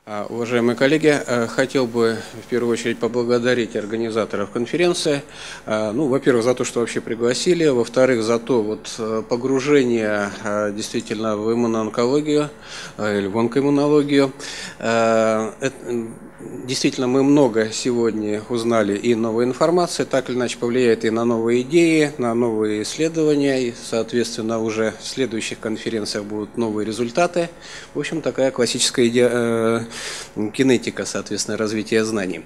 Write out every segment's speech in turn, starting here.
Уважаемые коллеги, хотел бы в первую очередь поблагодарить организаторов конференции. Во-первых, за то, что вообще пригласили, во-вторых, за то погружение действительно в иммуноонкологию или в онкоиммунологию. Действительно, мы много сегодня узнали и новой информации, так или иначе повлияет и на новые идеи, на новые исследования, и, соответственно, уже в следующих конференциях будут новые результаты. В общем, такая классическая идея, кинетика, соответственно, развития знаний.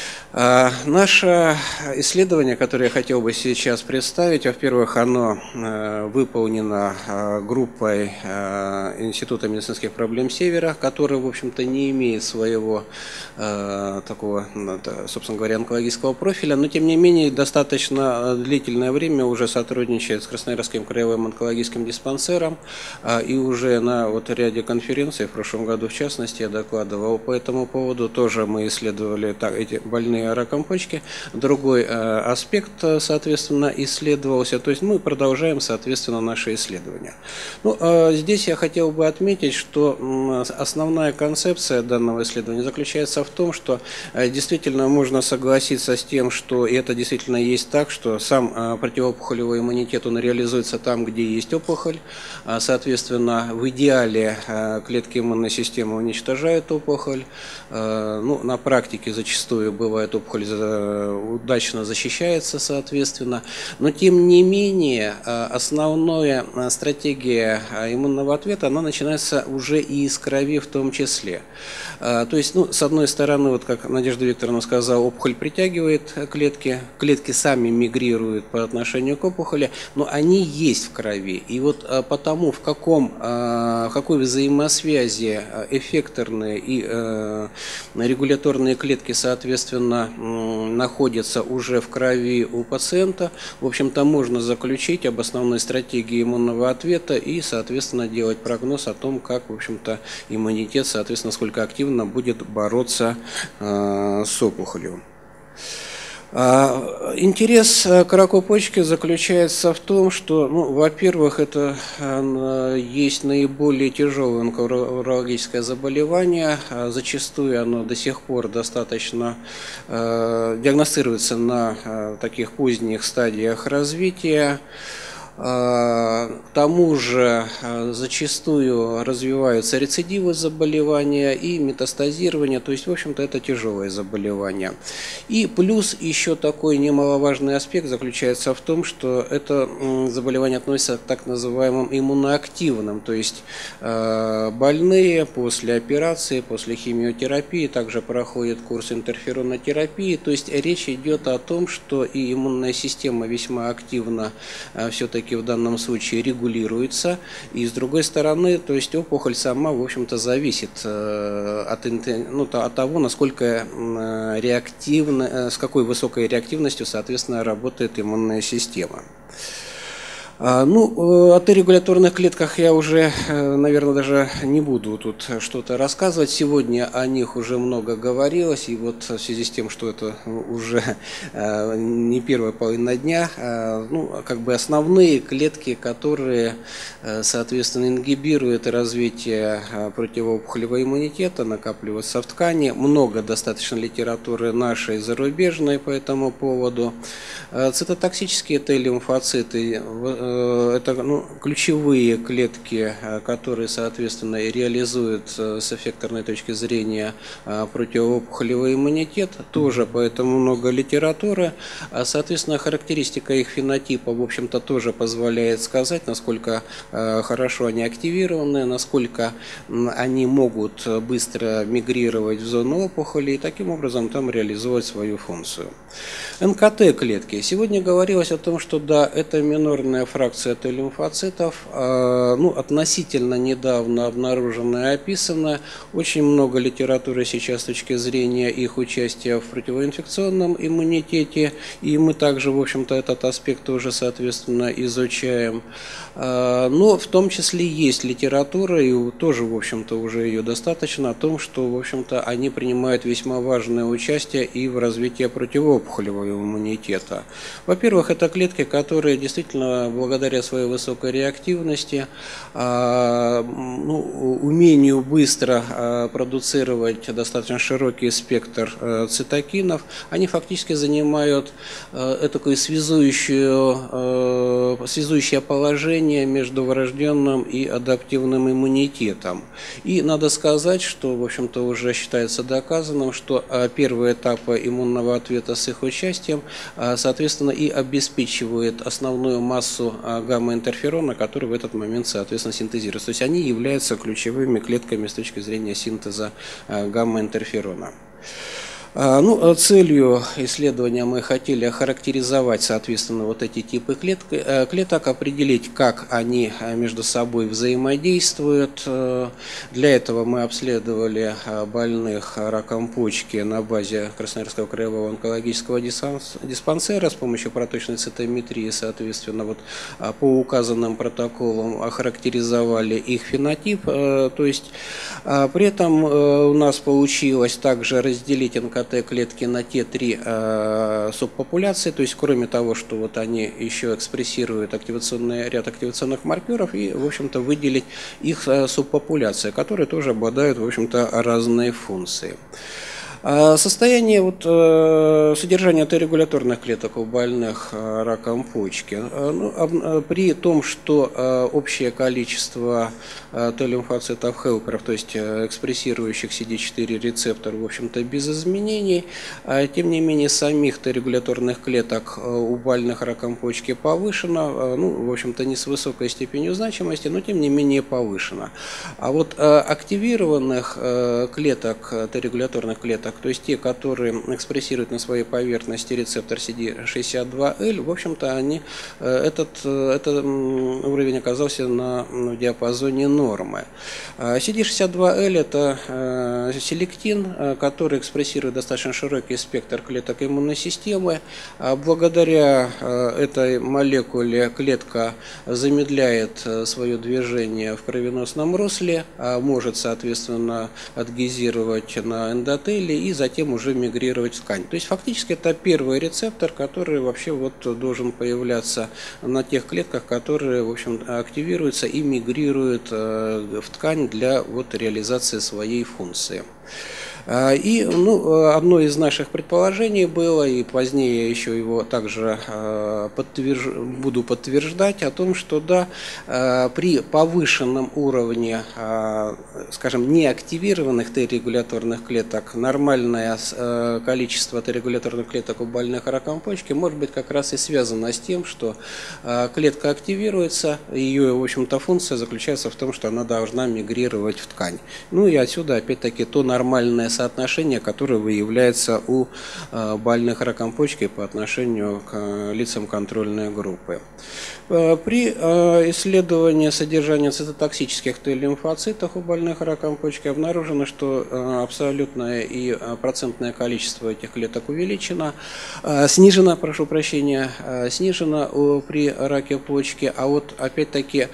Наше исследование, которое я хотел бы сейчас представить, во-первых, оно выполнено группой Института медицинских проблем Севера, который, в общем-то, не имеет своего такого, собственно говоря, онкологического профиля, но, тем не менее, достаточно длительное время уже сотрудничает с Красноярским краевым онкологическим диспансером, и уже на ряде конференций, в прошлом году в частности, я докладывал по этому поводу, тоже мы исследовали эти больные раком почки. Другой аспект, соответственно, исследовался. То есть мы продолжаем, соответственно, наши исследования. Здесь я хотел бы отметить, что основная концепция данного исследования заключается в том, что действительно можно согласиться с тем, что и это действительно есть так, что сам противоопухолевый иммунитет, он реализуется там, где есть опухоль. Соответственно, в идеале клетки иммунной системы уничтожают опухоль. На практике зачастую бывает опухоль удачно защищается, соответственно. Но, тем не менее, основная стратегия иммунного ответа, она начинается уже и из крови в том числе. То есть, с одной стороны, как Надежда Викторовна сказала, опухоль притягивает клетки, клетки сами мигрируют по отношению к опухоли, но они есть в крови. И потому, в какой взаимосвязи эффекторные и регуляторные клетки, соответственно, находятся уже в крови у пациента, в общем-то, можно заключить об основной стратегии иммунного ответа и, соответственно, делать прогноз о том, как, в общем-то, иммунитет, соответственно, сколько активно будет бороться с опухолью. Интерес к раку почки заключается в том, что, во-первых, это есть наиболее тяжелое онкологическое заболевание. Зачастую оно до сих пор достаточно диагностируется на таких поздних стадиях развития. К тому же зачастую развиваются рецидивы заболевания и метастазирование, то есть, в общем-то, это тяжелое заболевание. И плюс еще такой немаловажный аспект заключается в том, что это заболевание относится к так называемым иммуноактивным, то есть больные после операции, после химиотерапии также проходят курс интерферонотерапии, то есть речь идет о том, что и иммунная система весьма активно все-таки в данном случае регулируется, и с другой стороны, то есть опухоль сама, в общем-то, зависит от того, насколько реактивно, с какой высокой реактивностью, соответственно, работает иммунная система. О Т-регуляторных клетках я уже, наверное, даже не буду тут что-то рассказывать. Сегодня о них уже много говорилось, и в связи с тем, что это уже не первая половина дня, основные клетки, которые, соответственно, ингибируют развитие противоопухолевого иммунитета, накапливаются в ткани. Много достаточно литературы нашей и зарубежной по этому поводу. Цитотоксические Т-лимфоциты – это ключевые клетки, которые, соответственно, и реализуют с эффекторной точки зрения противоопухолевый иммунитет. Тоже поэтому много литературы. Соответственно, характеристика их фенотипа, в общем-то, тоже позволяет сказать, насколько хорошо они активированы, насколько они могут быстро мигрировать в зону опухоли и таким образом там реализовать свою функцию. НКТ-клетки. Сегодня говорилось о том, что да, это минорная фракция Т-лимфоцитов, относительно недавно обнаружена и описана. Очень много литературы сейчас с точки зрения их участия в противоинфекционном иммунитете, и мы также, в общем-то, этот аспект тоже, соответственно, изучаем. Но в том числе есть литература, и тоже, в общем-то, уже ее достаточно, о том, что, в общем-то, они принимают весьма важное участие и в развитии противоопухолевого иммунитета. Во-первых, это клетки, которые действительно благодаря своей высокой реактивности, умению быстро продуцировать достаточно широкий спектр цитокинов, они фактически занимают такое связующее положение между врожденным и адаптивным иммунитетом. И надо сказать, что, в общем-то, уже считается доказанным, что первые этапы иммунного ответа с их участием, соответственно, и обеспечивают основную массу гамма-интерферона, который в этот момент, соответственно, синтезируется. То есть они являются ключевыми клетками с точки зрения синтеза гамма-интерферона. Целью исследования мы хотели охарактеризовать, соответственно, вот эти типы клеток, определить, как они между собой взаимодействуют. Для этого мы обследовали больных раком почки на базе Красноярского краевого онкологического диспансера с помощью проточной цитометрии, соответственно, по указанным протоколам охарактеризовали их фенотип. То есть при этом у нас получилось также разделить НКТ-клетки на те три субпопуляции, то есть кроме того, что они еще экспрессируют ряд активационных маркеров, и, в общем-то, выделить их субпопуляции, которые тоже обладают, в общем-то, разные функции. Состояние содержания Т-регуляторных клеток у больных раком почки. При том, что общее количество Т-лимфоцитов хелперов, то есть экспрессирующих CD4 рецептор, в общем-то, без изменений, тем не менее самих Т-регуляторных клеток у больных раком почки повышено, в общем-то, не с высокой степенью значимости, но тем не менее повышено. А активированных клеток, Т-регуляторных клеток, то есть те, которые экспрессируют на своей поверхности рецептор CD62L, в общем-то, этот уровень оказался в диапазоне нормы. CD62L – это селектин, который экспрессирует достаточно широкий спектр клеток иммунной системы. Благодаря этой молекуле клетка замедляет свое движение в кровеносном русле, может, соответственно, адгезировать на эндотелии и затем уже мигрировать в ткань. То есть фактически это первый рецептор, который вообще должен появляться на тех клетках, которые, в общем, активируются и мигрируют в ткань для реализации своей функции. И одно из наших предположений было, и позднее еще его также буду подтверждать, о том, что да, при повышенном уровне, скажем, неактивированных Т-регуляторных клеток, нормальное количество Т-регуляторных клеток у больных раком почки может быть как раз и связано с тем, что клетка активируется, ее, в общем-то, функция заключается в том, что она должна мигрировать в ткань. И отсюда, опять-таки, то нормальное соотношение, которое выявляется у больных раком почки по отношению к лицам контрольной группы. При исследовании содержания цитотоксических Т-лимфоцитов у больных раком почки обнаружено, что абсолютное и процентное количество этих клеток снижено при раке почки, а опять-таки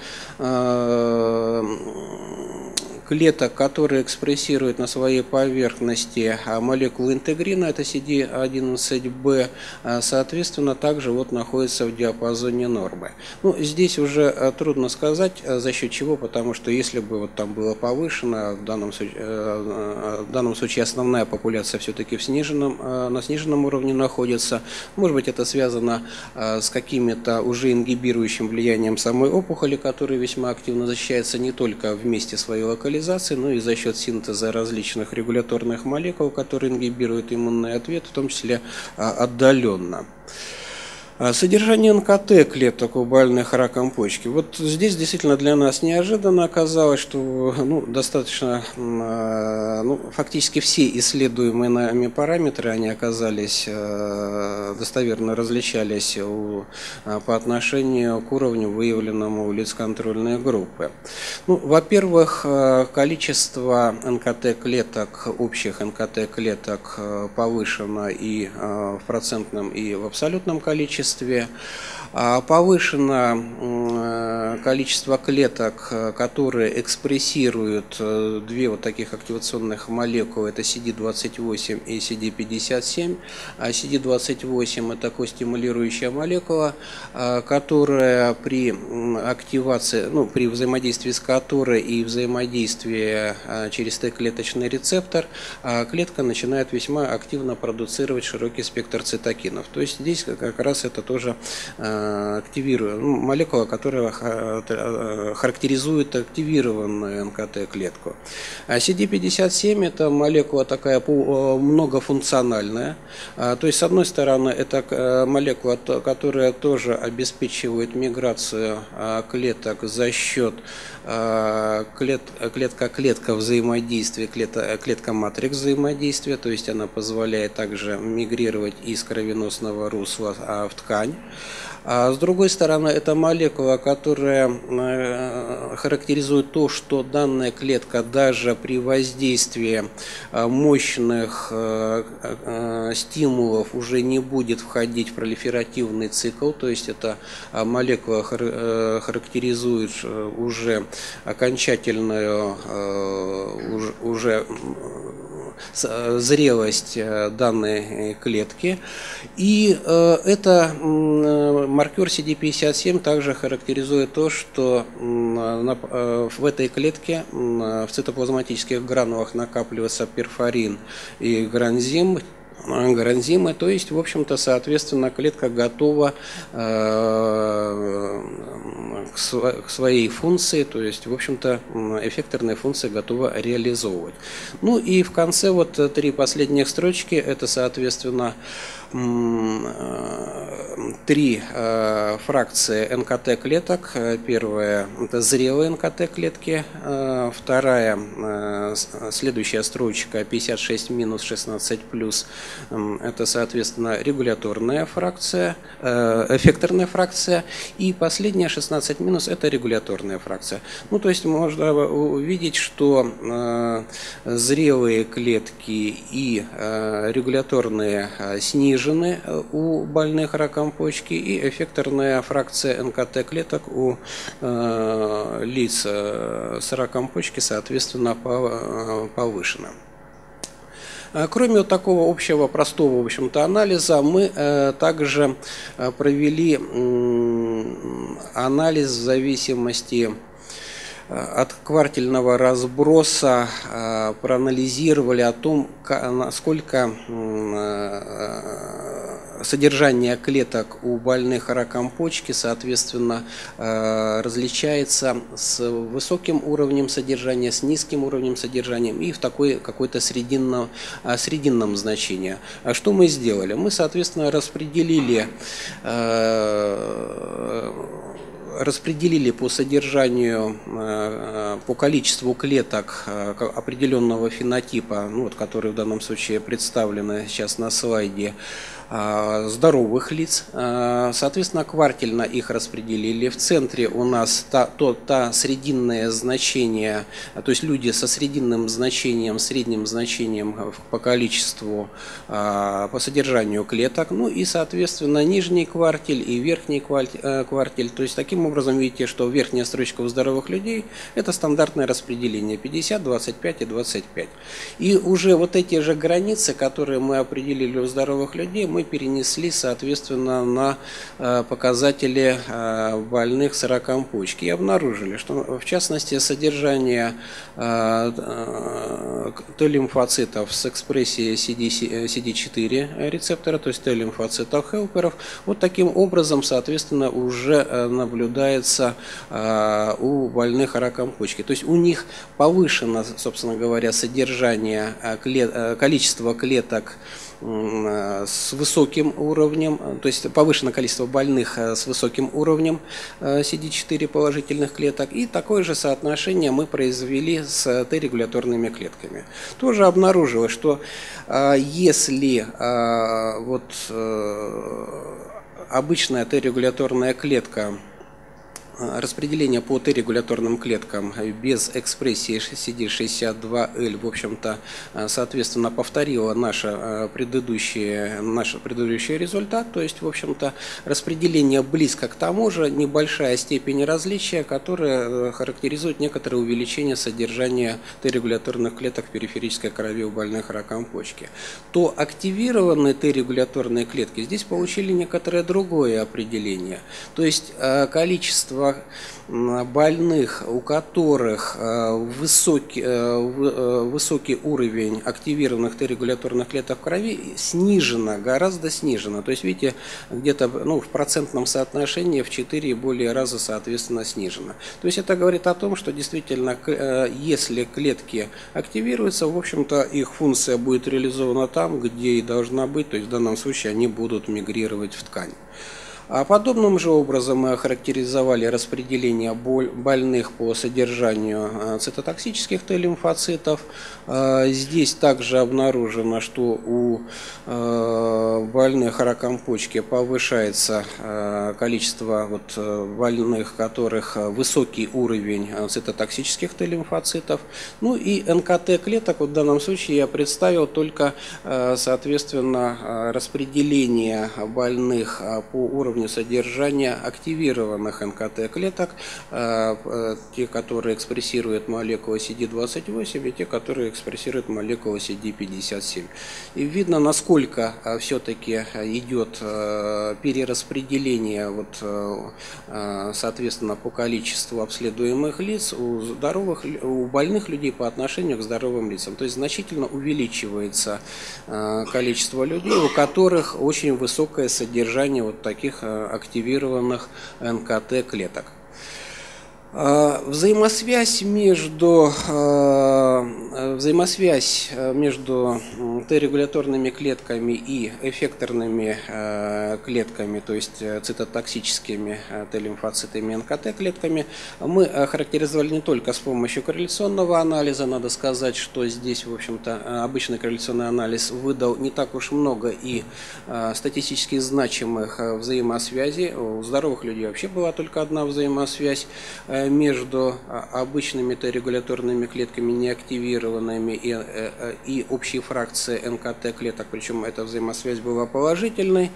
клеток, которые экспрессируют на своей поверхности молекулы интегрина, это CD11B, соответственно, также находится в диапазоне нормы. Здесь уже трудно сказать, за счет чего, потому что если бы там было повышено, в данном случае основная популяция все-таки на сниженном уровне находится. Может быть, это связано с какими-то уже ингибирующим влиянием самой опухоли, которая весьма активно защищается не только в месте своей локализации, но и за счет синтеза различных регуляторных молекул, которые ингибируют иммунный ответ, в том числе отдаленно. Содержание НКТ-клеток у больных раком почки. Здесь действительно для нас неожиданно оказалось, что достаточно, фактически все исследуемые нами параметры, они оказались, достоверно различались по отношению к уровню, выявленному у лиц контрольной группы. Во-первых, количество НКТ-клеток, общих НКТ-клеток повышено и в процентном, и в абсолютном количестве. следствие. Повышено количество клеток, которые экспрессируют две вот таких активационных молекулы, это CD28 и CD57. CD28 – это костимулирующая молекула, которая при активации, при взаимодействии с которой и взаимодействии через Т-клеточный рецептор, клетка начинает весьма активно продуцировать широкий спектр цитокинов. То есть здесь как раз это тоже молекула, которая характеризует активированную НКТ-клетку. CD57 – это молекула такая многофункциональная. То есть, с одной стороны, это молекула, которая тоже обеспечивает миграцию клеток за счет клетка-клетка взаимодействия, клетка-матрикс взаимодействия, то есть она позволяет также мигрировать из кровеносного русла в ткань. А с другой стороны, это молекула, которая характеризует то, что данная клетка даже при воздействии мощных стимулов уже не будет входить в пролиферативный цикл, то есть эта молекула характеризует уже окончательную зрелость данной клетки. И это маркер CD57 также характеризует то, что в этой клетке в цитоплазматических гранулах накапливается перфорин и гранзимы, то есть, в общем-то, соответственно, клетка готова к своей функции, то есть, в общем-то, эффекторные функции готова реализовывать. Ну и в конце вот три последних строчки, это, соответственно, три фракции НКТ-клеток. Первая – это зрелые НКТ-клетки. Вторая, следующая строчка 56-16+, это, соответственно, регуляторная фракция, эффекторная фракция. И последняя 16- это регуляторная фракция. Ну, то есть можно увидеть, что зрелые клетки и регуляторные снижены у больных раком почки, и эффекторная фракция НКТ-клеток у лиц с раком почки, соответственно, повышена. Кроме вот такого общего, простого, в общем-то, анализа, мы также провели анализ в зависимости от квартильного разброса, проанализировали о том, насколько содержание клеток у больных раком почки, соответственно, различается с высоким уровнем содержания, с низким уровнем содержания и в такой какой-то срединном значении. А что мы сделали? Мы, соответственно, распределили по содержанию, по количеству клеток определенного фенотипа, которые в данном случае представлены сейчас на слайде, здоровых лиц. Соответственно, квартильно их распределили. В центре у нас срединное значение, то есть люди со срединным значением, средним значением по количеству, по содержанию клеток. Ну и, соответственно, нижний квартиль и верхний квартиль. То есть, таким образом, видите, что верхняя строчка у здоровых людей – это стандартное распределение 50, 25 и 25. И уже вот эти же границы, которые мы определили у здоровых людей, мы перенесли, соответственно, на показатели больных с раком почки и обнаружили, что, в частности, содержание Т-лимфоцитов с экспрессией CD4 рецептора, то есть Т-лимфоцитов-хелперов, вот таким образом, соответственно, уже наблюдается у больных раком почки. То есть у них повышено, собственно говоря, содержание, количество клеток с высоким уровнем, то есть повышено количество больных с высоким уровнем CD4 положительных клеток, и такое же соотношение мы произвели с Т-регуляторными клетками. Тоже обнаружилось, что если обычная Т-регуляторная клетка распределение по Т-регуляторным клеткам без экспрессии CD62L, в общем-то, соответственно, повторило наш предыдущий результат. То есть, в общем-то, распределение близко к тому же, небольшая степень различия, которая характеризует некоторое увеличение содержания Т-регуляторных клеток в периферической крови у больных раком почки. То активированные Т-регуляторные клетки здесь получили некоторое другое определение. То есть, количество больных, у которых высокий уровень активированных Т-регуляторных клеток в крови снижено, гораздо снижено. То есть, видите, где-то в процентном соотношении в 4 и более раза, соответственно, снижено. То есть, это говорит о том, что действительно, если клетки активируются, в общем-то, их функция будет реализована там, где и должна быть. То есть, в данном случае они будут мигрировать в ткань. А подобным же образом мы охарактеризовали распределение больных по содержанию цитотоксических Т-лимфоцитов. Здесь также обнаружено, что у больных раком почки повышается количество больных, у которых высокий уровень цитотоксических Т-лимфоцитов. Ну и НКТ-клеток в данном случае я представил только, соответственно, распределение больных по уровню содержания активированных НКТ-клеток, те, которые экспрессируют молекулу CD28, и те, которые экспрессируют молекулу CD57. И видно, насколько все-таки идет перераспределение, соответственно, по количеству обследуемых лиц у больных людей по отношению к здоровым лицам. То есть значительно увеличивается количество людей, у которых очень высокое содержание таких активированных НКТ-клеток. Взаимосвязь между Т-регуляторными клетками и эффекторными клетками, то есть цитотоксическими Т-лимфоцитами и НКТ-клетками, мы охарактеризовали не только с помощью корреляционного анализа. Надо сказать, что здесь, в общем-то, обычный корреляционный анализ выдал не так уж много и статистически значимых взаимосвязей. У здоровых людей вообще была только одна взаимосвязь между обычными Т-регуляторными клетками неактивированными и общей фракцией НКТ-клеток, причем эта взаимосвязь была положительной.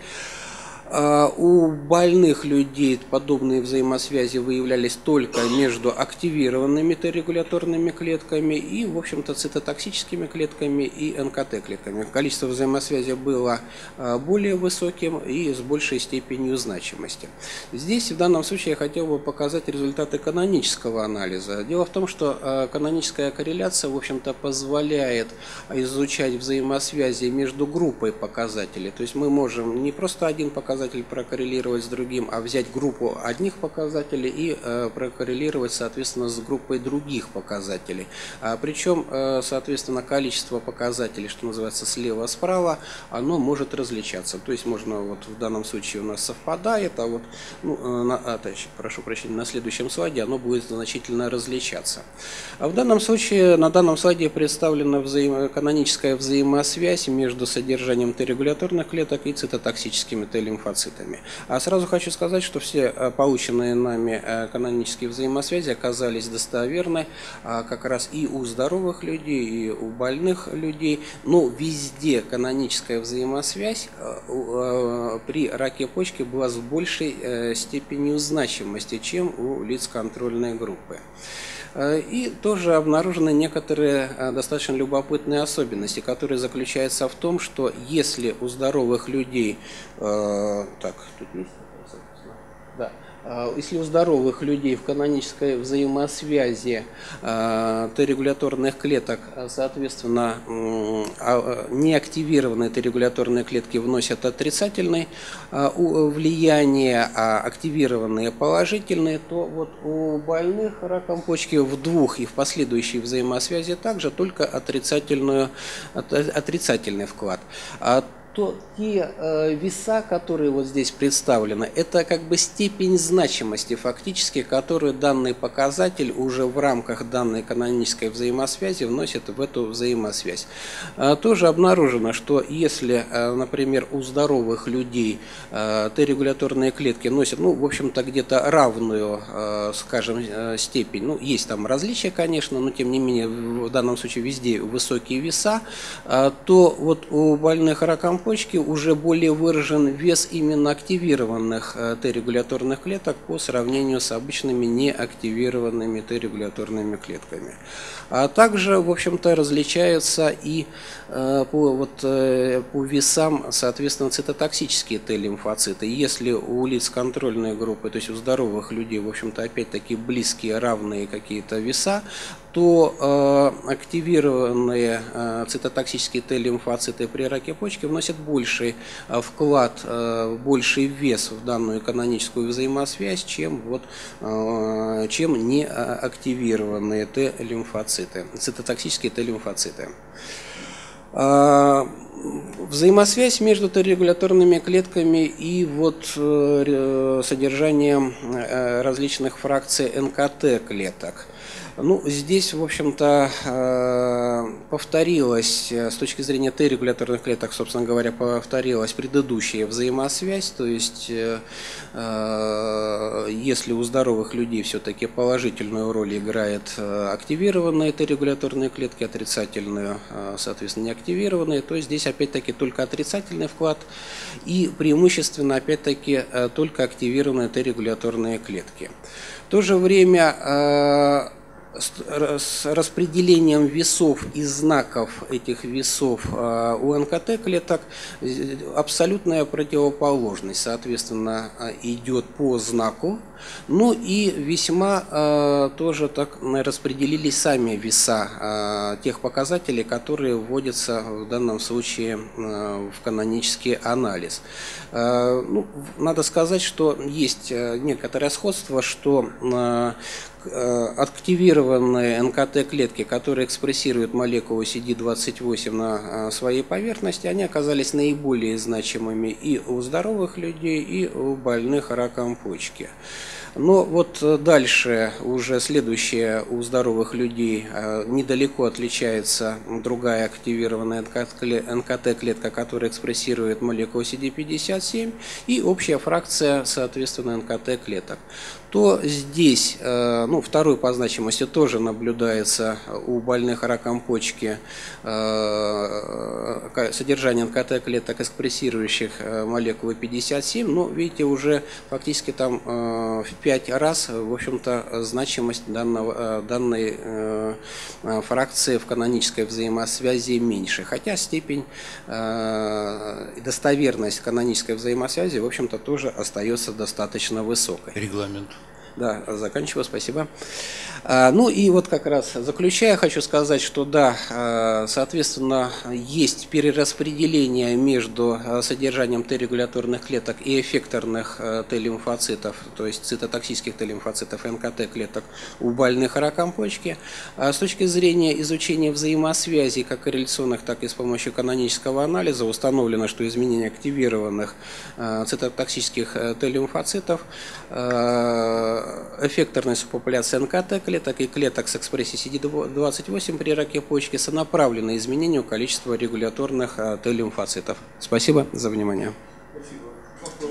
У больных людей подобные взаимосвязи выявлялись только между активированными Т-регуляторными клетками и, в общем-то, цитотоксическими клетками и НКТ-клетками. Количество взаимосвязи было более высоким и с большей степенью значимости. Здесь, в данном случае, я хотел бы показать результаты канонического анализа. Дело в том, что каноническая корреляция, в общем-то, позволяет изучать взаимосвязи между группой показателей. То есть мы можем не просто один показатель прокоррелировать с другим, а взять группу одних показателей и прокоррелировать, соответственно, с группой других показателей. Причем, соответственно, количество показателей, что называется, слева-справа, оно может различаться. То есть можно, в данном случае у нас совпадает, а прошу прощения, на следующем слайде оно будет значительно различаться. А в данном случае, на данном слайде представлена каноническая взаимосвязь между содержанием Т-регуляторных клеток и цитотоксическими Т-лимфоцитами. А сразу хочу сказать, что все полученные нами канонические взаимосвязи оказались достоверны как раз и у здоровых людей, и у больных людей. Но везде каноническая взаимосвязь при раке почки была с большей степенью значимости, чем у лиц контрольной группы. И тоже обнаружены некоторые достаточно любопытные особенности, которые заключаются в том, что если у здоровых людей, если у здоровых людей в канонической взаимосвязи Т-регуляторных клеток, соответственно, неактивированные Т-регуляторные клетки вносят отрицательное влияние, а активированные положительные, то у больных раком почки в двух и в последующей взаимосвязи также только отрицательный вклад. то те веса, которые вот здесь представлены, это как бы степень значимости фактически, которую данный показатель уже в рамках данной канонической взаимосвязи вносит в эту взаимосвязь. Тоже обнаружено, что если, например, у здоровых людей Т-регуляторные клетки носят, ну, в общем-то, где-то равную, скажем, степень, ну, есть там различия, конечно, но тем не менее в данном случае везде высокие веса, то вот у больных раком почки уже более выражен вес именно активированных Т-регуляторных клеток по сравнению с обычными неактивированными Т-регуляторными клетками. А также, в общем-то, различаются и по весам, соответственно, цитотоксические Т-лимфоциты. Если у лиц контрольной группы, то есть у здоровых людей, в общем-то, опять-таки близкие, равные какие-то веса, то активированные цитотоксические Т-лимфоциты при раке почки вносят больший вклад, больший вес в данную каноническую взаимосвязь, чем неактивированные Т-лимфоциты, цитотоксические Т-лимфоциты. Взаимосвязь между Т-регуляторными клетками и вот содержанием различных фракций НКТ-клеток. Ну, здесь, в общем-то, повторилась, с точки зрения Т-регуляторных клеток, собственно говоря, повторилась предыдущая взаимосвязь, то есть, если у здоровых людей все-таки положительную роль играет активированные Т-регуляторные клетки, отрицательную, соответственно, неактивированные, то здесь, опять-таки, только отрицательный вклад и преимущественно, опять-таки, только активированные Т-регуляторные клетки. В то же время с распределением весов и знаков этих весов у НКТ-клеток абсолютная противоположность, соответственно, идет по знаку, ну и весьма тоже так распределились сами веса тех показателей, которые вводятся в данном случае в канонический анализ. Ну, надо сказать, что есть некоторое сходство, что активированные НКТ-клетки, которые экспрессируют молекулу CD28 на своей поверхности, они оказались наиболее значимыми и у здоровых людей, и у больных раком почки. Но вот дальше, уже следующая у здоровых людей, недалеко отличается другая активированная НКТ-клетка, которая экспрессирует молекулу CD57, и общая фракция, соответственно, НКТ-клеток. То здесь, ну, второй по значимости тоже наблюдается у больных раком почки содержание НКТ-клеток, экспрессирующих молекулы 57, но, видите, уже фактически там в 5 раз, в общем-то, значимость данной фракции в канонической взаимосвязи меньше, хотя степень и достоверность канонической взаимосвязи, в общем-то, тоже остается достаточно высокой. Регламент. Да, заканчиваю, спасибо. Ну и вот как раз заключая, хочу сказать, что да, соответственно, есть перераспределение между содержанием Т-регуляторных клеток и эффекторных Т-лимфоцитов, то есть цитотоксических Т-лимфоцитов, НКТ-клеток у больных раком почки. С точки зрения изучения взаимосвязей, как корреляционных, так и с помощью канонического анализа, установлено, что изменение активированных цитотоксических Т-лимфоцитов, эффекторной субпопуляции НКТ-клеток и клеток с экспрессией CD28 при раке почки сонаправлены изменению количества регуляторных Т-лимфоцитов. Спасибо за внимание. Спасибо.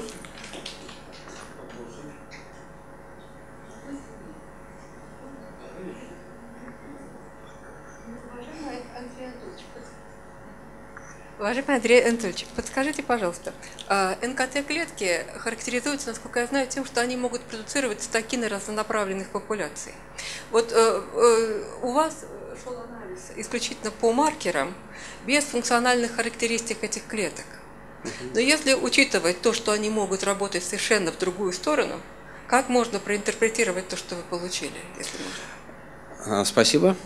Уважаемый Андрей Анатольевич, подскажите, пожалуйста, НКТ-клетки характеризуются, насколько я знаю, тем, что они могут продуцировать цитокины разнонаправленных популяций. Вот у вас шел анализ исключительно по маркерам, без функциональных характеристик этих клеток. Но если учитывать то, что они могут работать совершенно в другую сторону, как можно проинтерпретировать то, что вы получили, если можно? Спасибо.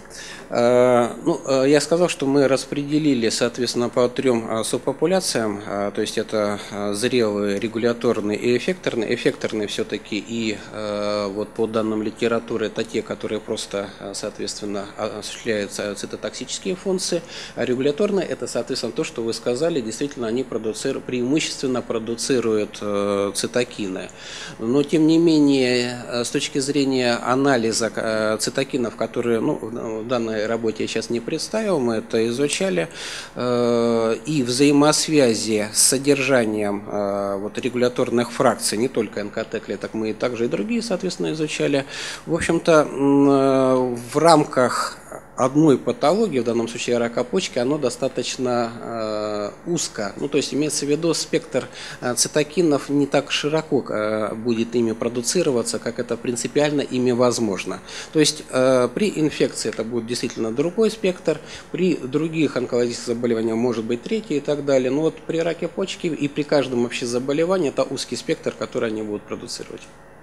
Я сказал, что мы распределили, соответственно, по 3 субпопуляциям, то есть это зрелые, регуляторные и эффекторные. Эффекторные все-таки и вот по данным литературы это те, которые просто, соответственно, осуществляют цитотоксические функции, а регуляторные это, соответственно, то, что вы сказали, действительно они преимущественно продуцируют цитокины. Но, тем не менее, с точки зрения анализа цитокинов, которые, в данной работе я сейчас не представил, мы это изучали, и взаимосвязи с содержанием вот регуляторных фракций, не только НКТ-клеток, мы также и другие, соответственно, изучали. В общем-то, в рамках одной патологии, в данном случае рака почки, оно достаточно узко. То есть имеется в виду спектр цитокинов не так широко будет ими продуцироваться, как это принципиально ими возможно. То есть при инфекции это будет действительно другой спектр, при других онкологических заболеваниях может быть третий и так далее. Но вот при раке почки и при каждом вообще заболевании это узкий спектр, который они будут продуцировать.